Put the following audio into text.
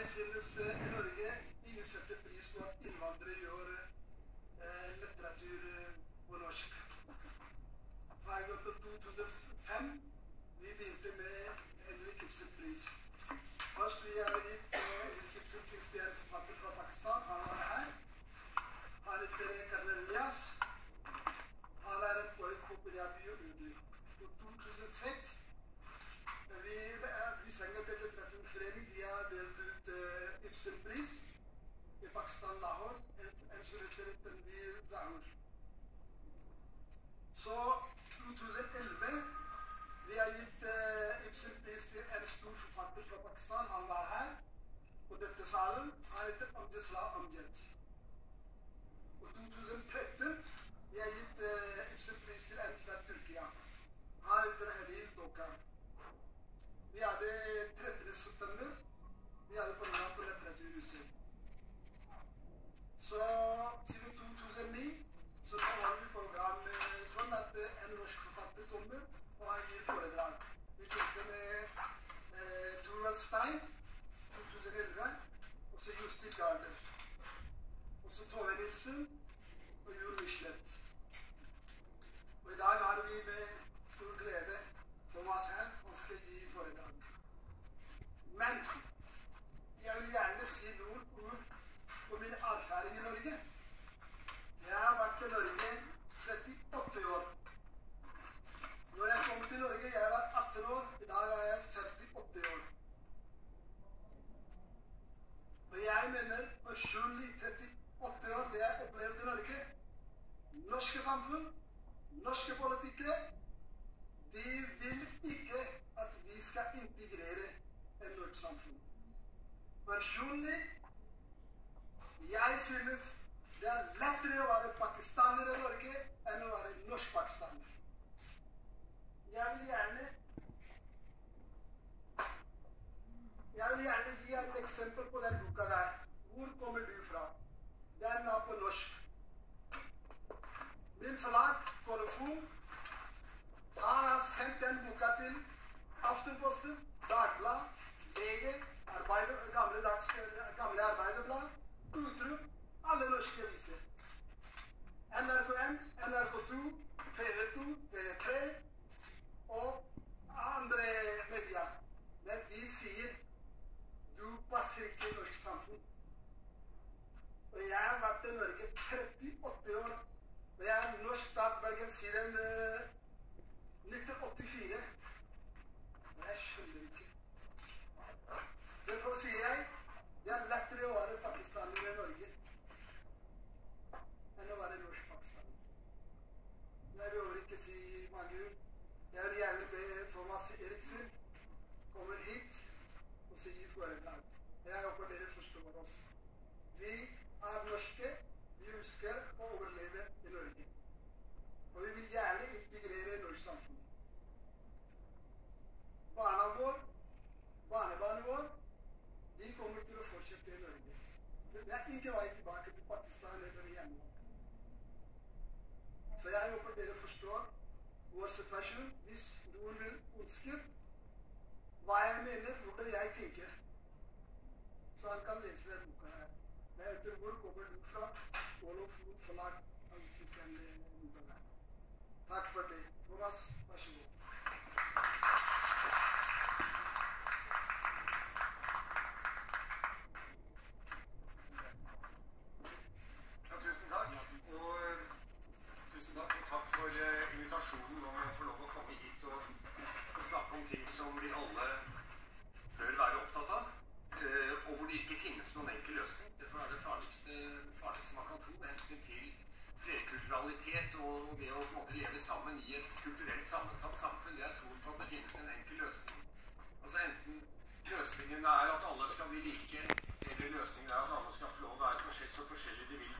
synes i Norge ingen setter pris på at innvandrere gjør litteratur på norsk. For eksempel 2005 vi begynte med Henrik Ibsen-pris. Først vi har gitt Henrik Ibsen-pris til en forfatter fra Pakistan. Han var her. Han heter Karnel Niaz. Han er en poet på Punjabi og Urdu. I 2006 vi sanger til Litteraturforening. De har delt ut Ibsen-pris i Pakistan, Lahore. En som heter Tanvir Zahur. Så 2011 vi har gitt Ibsen-pris til en stor forfatter fra Pakistan. Han var her på dette salen. Han heter Abdeslam Amjad. I 2013 vi har gitt Ibsen-pris til en fra Tyrkia. Han heter Halil Dokar. Vi hadde 13. september. Vi hadde program på Litteraturhuset. Så siden 2009 så har vi program sånn at en norsk forfatter kommer og han gir foredrag. Vi begynte med Torvald Stein 2011 og så Justin Gardner. Og så Tove Nilsen og Jul Michelet. Og i dag har vi med stor glede Thomas her og skal gi foredrag. Men jeg vil gjerne si noen ord om min erfaring i Norge. Jeg har vært i Norge 38 år. Når jeg kom til Norge, jeg var 18 år. I dag er jeg 48 år. Og jeg mener å skjule i 38 år det jeg opplevde i Norge. Norske samfunn, norske politikere, de vil ikke at vi skal integrere en norsk samfunn. Personlig, jeg synes det er lettere å være pakistaner i Norge enn å være norsk pakistaner. Jeg vil gjerne gi et eksempel på den boka der. Hvor kommer du fra? Den er på norsk. Min forlag, Kolofon, han har sendt den boka til Aftenposten, Dagbladet, VG, gamle Arbeiderblad, Utrop, alle norske aviser. NRK1, NRK2, TV2, TV3 og andre medier. Men de sier du passer ikke i norsk samfunn. Og jeg har vært i Norge 38 år. Og jeg er norsk statsborger siden 1984. Og jeg skjønner ikke. Derfor sier jeg det er lettere å være pakistaner i Norge enn å være norsk pakistaner. Jeg vil ikke si mange ord. Jeg vil gjerne be Thomas Eriksen komme hit og si foredrag. Jeg håper dere forstår oss. Vi er norske. Vi ønsker å overleve i Norge. Og vi vil gjerne integrere norsk samfunn. Barna våre, barnebarnet vårt, de kommer til å fortsette i Norge. Det er ikke vei tilbake til Pakistan eller hjemme. Så jeg håper dere forstår vår situasjon. Hvis noen vil ønske hva jeg mener, hvordan jeg tenker, så han kan lese den boka her. Det heter Hvor kommer du fra? Kolofon forlag har utgitt den boka der. Takk for det. Thomas, vær så god. Takk for invitasjonen om å få lov å komme hit og snakke om ting som vi alle bør være opptatt av, og hvor det ikke finnes noen enkel løsning. Derfor er det farligste man kan tro med hensyn til flerkulturalitet og det å leve sammen i et kulturelt sammensatt samfunn. Jeg tror på at det finnes en enkel løsning. Altså enten løsningen er at alle skal bli like, eller løsningen er at alle skal få lov å være så forskjellige de vil.